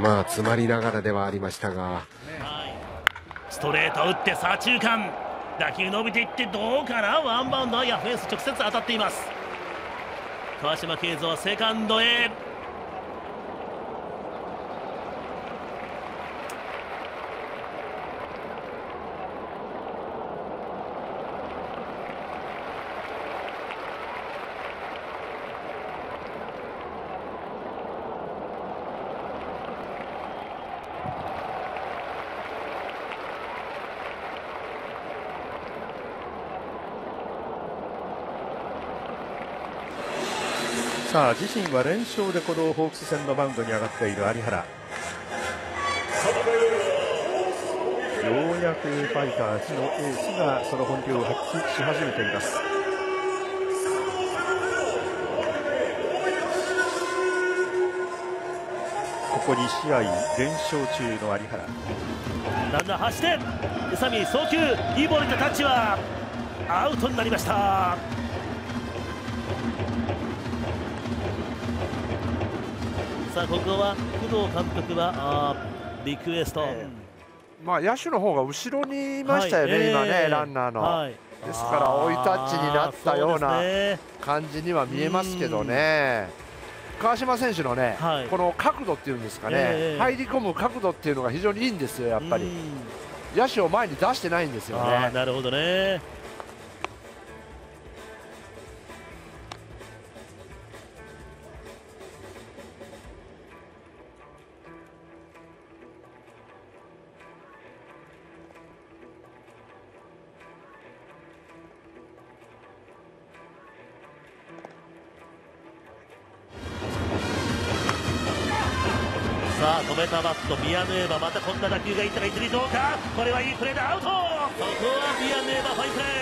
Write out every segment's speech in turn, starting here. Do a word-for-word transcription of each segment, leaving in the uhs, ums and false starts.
まあ詰まりながらではありましたが、 ストレート打って左中間、打球伸びていってどうかな、ワンバウンド、いやフェンス直接当たっています。川島慶三はセカンドへ。 さあ自身は連勝でこのホークス戦のマウンドに上がっている有原、ようやくファイターズのエースがその本領を発揮し始めています。ここに試合連勝中の有原、 ランナー走って宇佐美送球、いいボールでタッチはアウトになりました。さあここは工藤監督はあリクエスト、えー、まあ野手の方が後ろにいましたよね、はい、今ね、えー、ランナーの、はい、ですから追いタッチになったような感じには見えますけどね、川島選手のね、はい、この角度っていうんですかね、えー、入り込む角度っていうのが非常にいいんですよ、やっぱり野手を前に出してないんですよね。 なるほどね。さあ止めたバット、ビアヌエバ、またこんな打球がいったら一塁どうか、これはいいプレーでアウト。ここはビアヌエバファインプレ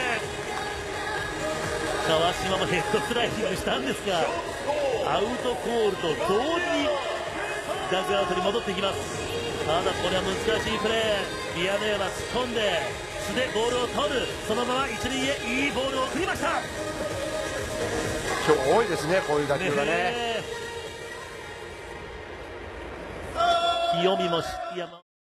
ー。川島もヘッドスライディングしたんですが、アウトコールと同時にダグアウトに戻っていきます。ただこれは難しいプレー、ビアヌエバ突っ込んで素でボールを取る、そのまま一塁へいいボールを送りました。 今日多いですね、こういう打球がね。 清見も山